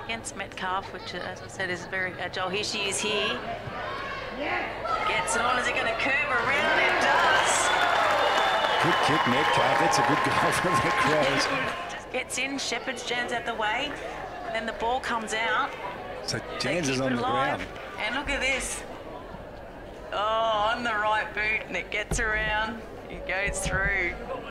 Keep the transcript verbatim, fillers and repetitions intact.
against Metcalfe, which, as I said, is very agile. Here she is here. Gets it on. Is it going to curve around? It does. Good kick, Metcalfe. That's a good goal from the Crows. Just gets in. Shepherd's Jans out the way. And then the ball comes out. So Jans is on the ground. And look at this. Oh, on the right boot, and it gets around. It goes through.